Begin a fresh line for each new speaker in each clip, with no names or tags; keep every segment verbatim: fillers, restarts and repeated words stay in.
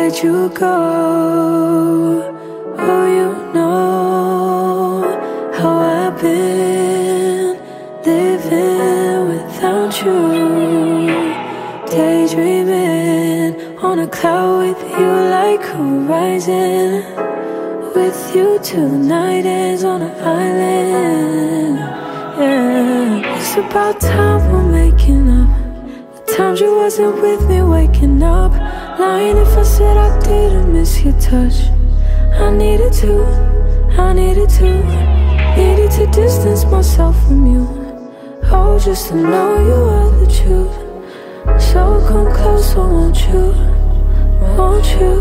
let you go. Oh, you know how I've been living without you, daydreaming on a cloud with you like horizon, with you till the night ends on an island. Yeah, it's about time we're making up. The times you wasn't with me waking up, lying if I said I didn't miss your touch. I needed to, I needed to, needed to distance myself from you. Oh, just to know you are the truth. So come closer, won't you, won't you?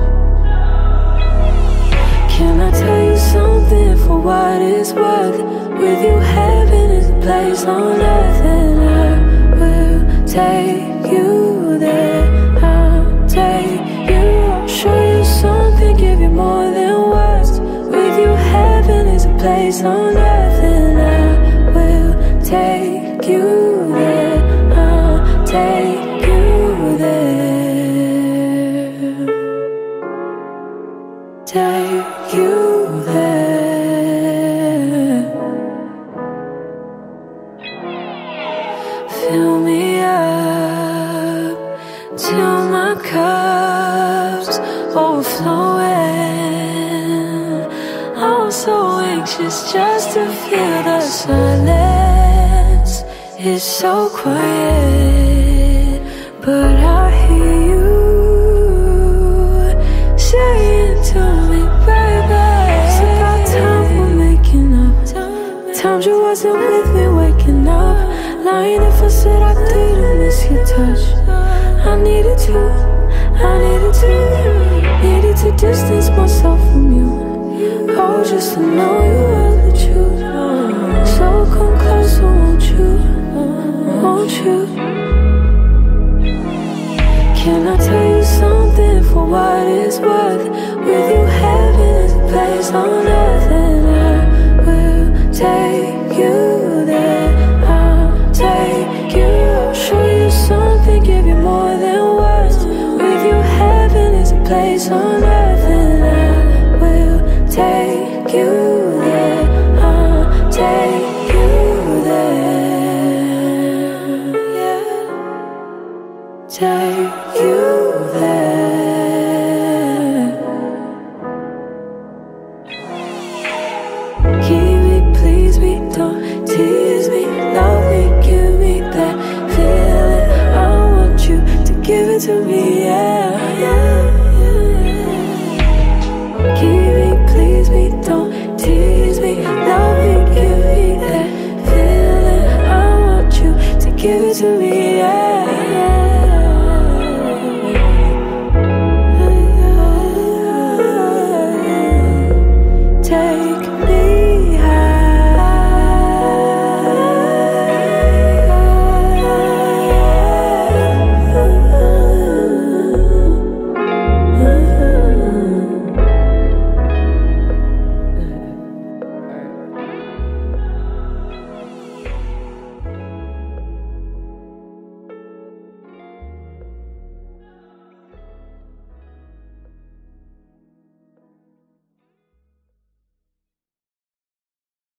Can I tell you something for what it's worth? With you, heaven is a place on earth, and I will take you there. I'll take you, I'll show you something, give you more than words. With you, heaven is a place on earth, and I will take you there. I'll take you there. Take you there. Fill me up till my cup's overflowing. I'm so anxious just to feel the silence. It's so quiet, but I hear you saying to me, baby, it's about time we're making up. Times you wasn't with me waking up, lying if I said I didn't miss your touch. I needed to, I needed to, needed to distance myself from you. Oh, just to know you are the truth. So come closer, won't you, won't you? Can I tell you something for what it's worth? With you, heaven is a place on earth, and I will take you there. I'll take you, I'll show you something, give you more than words. With you, heaven is a place on earth, and I will take you there. I'll take you there. Yeah. Take